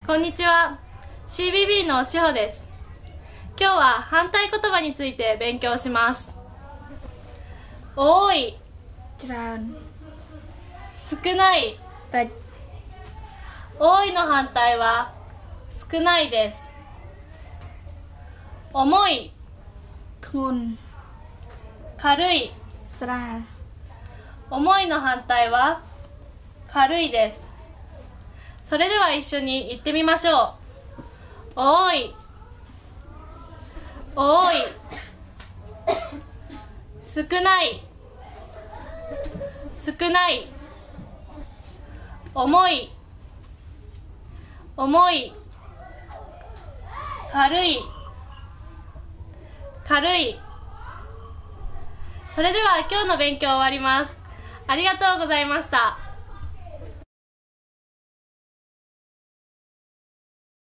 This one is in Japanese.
こんにちは。CBB のしほです。今日は反対言葉について勉強します。多い、 ច្រើន少ない。 តិច多いの反対は少ないです。重い、 ធ្ងន់軽い。 ស្រាល重いの反対は軽いです。それでは一緒に言ってみましょう。多い、多い。少ない、少ない。重い、重い。軽い、軽い。それでは今日の勉強終わります。ありがとうございました。